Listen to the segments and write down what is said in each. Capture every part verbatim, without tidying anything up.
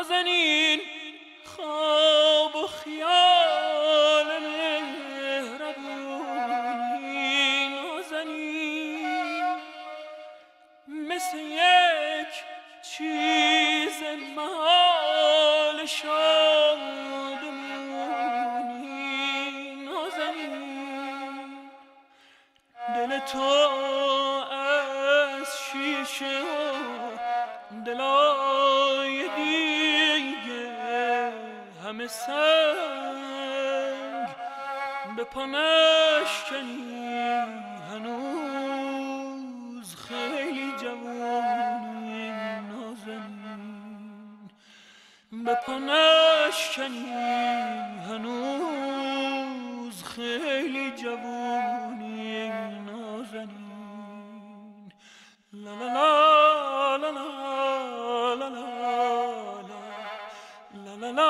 نازنین خواب و خیال مهربونی، نازنین مثل یک چیز محال شادمونی، نازنین دل تو از شیشه و دلای دیگه همه سنگ به پا نشکنی، هنوز خیلی جوانی، نازنین به پا نشکنی، هنوز خیلی جوانی، نازنین لا لا لا لا لا لا لا لا لا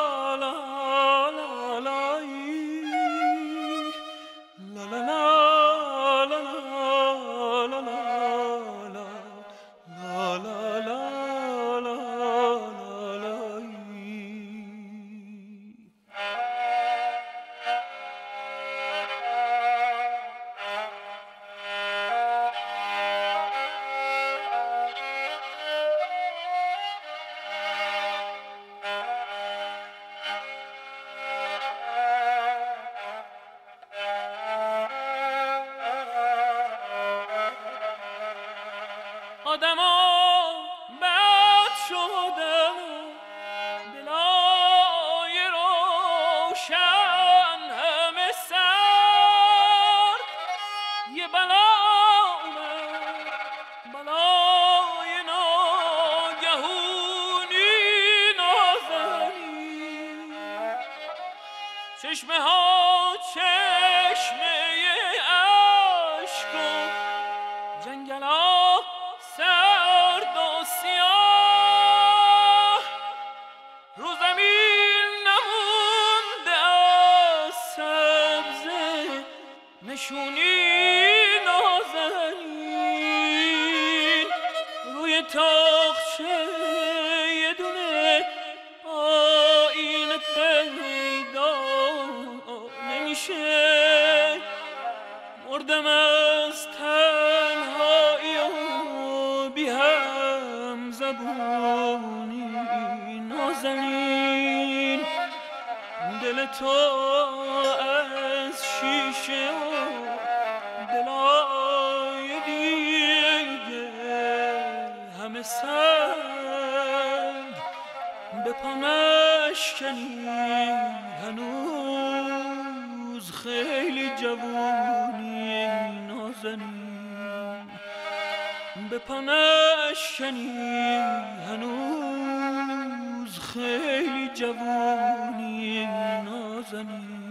آدما بد شدن دلای روشن همه سر یه بلا اومد، بلای ناگهونی، نازنین چشمه ها چشمه عشق و جنگلا سرد و سیاه، رو زمین نمونده از سبزه نشونی، نازنین روی تاقچه یه دونه آینه پیدا نمیشه، مردم از تنهایی و بی هم زبونی، نازنین دل تو از شیشه و دلای دیگه همه سنگ به پا نشکنی، هنوز خیلی جوانی، نازنین به پا نشکنی، هنوز خیلی جوانی، نازنین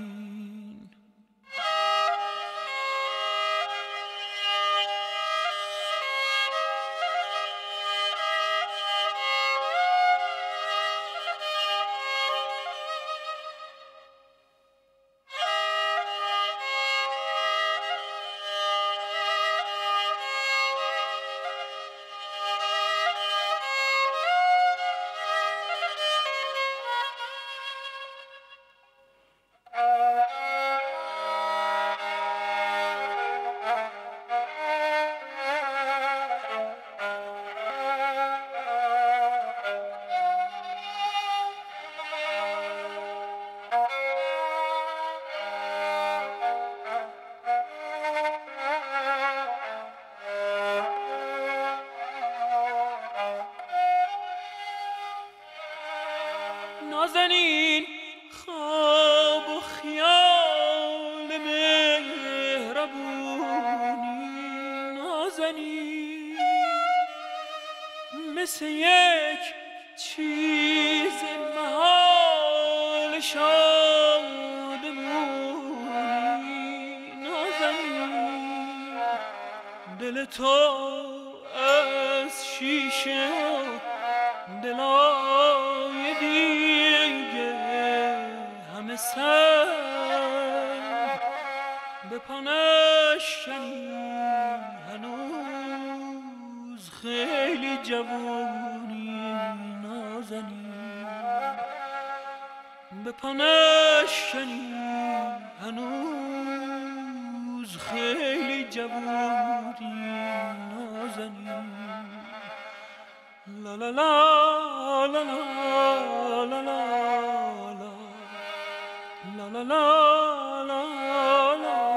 نازنین خواب و خیال مهربونی، نازنین مثل یک چیز محال شادمونی، نازنین دل تو از شیشه و دلای دیگه همه سنگ به پا نشکنی، هنوز خیلی جوانی، نازنین به پنشنی هنوز خیلی جوونی نازنی لا لا لا لا لا لا لا لا لا لا لا